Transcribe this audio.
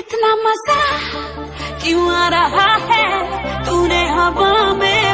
इतना मजा क्यों आ रहा है, तूने हवा में